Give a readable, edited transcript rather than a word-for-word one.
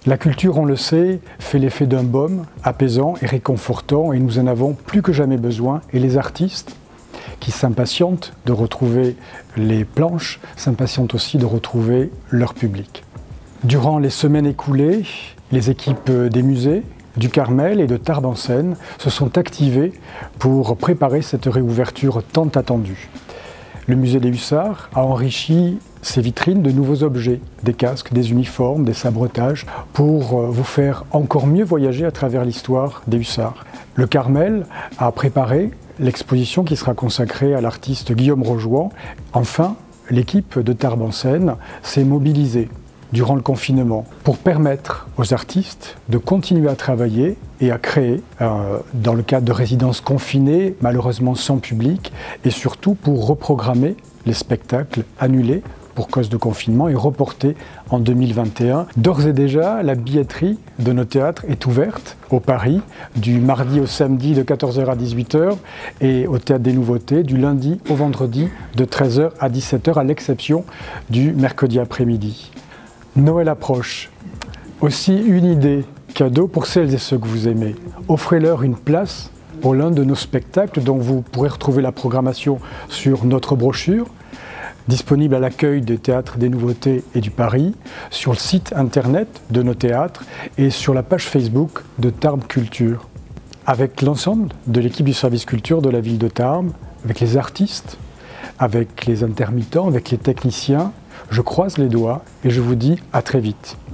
La culture, on le sait, fait l'effet d'un baume apaisant et réconfortant et nous en avons plus que jamais besoin. Et les artistes qui s'impatientent de retrouver les planches, s'impatientent aussi de retrouver leur public. Durant les semaines écoulées, les équipes des musées, du Carmel et de Tarbes en Seine se sont activées pour préparer cette réouverture tant attendue. Le musée des Hussards a enrichi ses vitrines de nouveaux objets, des casques, des uniformes, des sabretages, pour vous faire encore mieux voyager à travers l'histoire des Hussards. Le Carmel a préparé l'exposition qui sera consacrée à l'artiste Guillaume Rojouan. Enfin, l'équipe de Tarbes en Seine s'est mobilisée durant le confinement pour permettre aux artistes de continuer à travailler et à créer dans le cadre de résidences confinées, malheureusement sans public, et surtout pour reprogrammer les spectacles annulés pour cause de confinement et reportés en 2021. D'ores et déjà, la billetterie de nos théâtres est ouverte au Paris du mardi au samedi de 14h à 18h et au Théâtre des Nouveautés du lundi au vendredi de 13h à 17h à l'exception du mercredi après-midi. Noël approche. Aussi une idée, cadeau pour celles et ceux que vous aimez. Offrez-leur une place pour l'un de nos spectacles dont vous pourrez retrouver la programmation sur notre brochure, disponible à l'accueil des Théâtres des Nouveautés et du Paris, sur le site internet de nos théâtres et sur la page Facebook de Tarbes Culture. Avec l'ensemble de l'équipe du service culture de la ville de Tarbes, avec les artistes, avec les intermittents, avec les techniciens, je croise les doigts et je vous dis à très vite.